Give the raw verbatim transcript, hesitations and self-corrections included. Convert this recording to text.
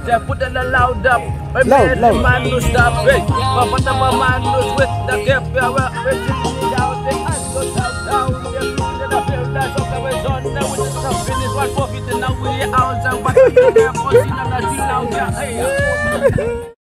say put it loud up. We Loud, made loud. the man to stop it. But what the man knows with the cap, we are waiting down the hands go down down. They're in the field, that's what we're done. Now with the stuff finish, what profit and now we're out and back in the air, pushing on the deal out there. Hey.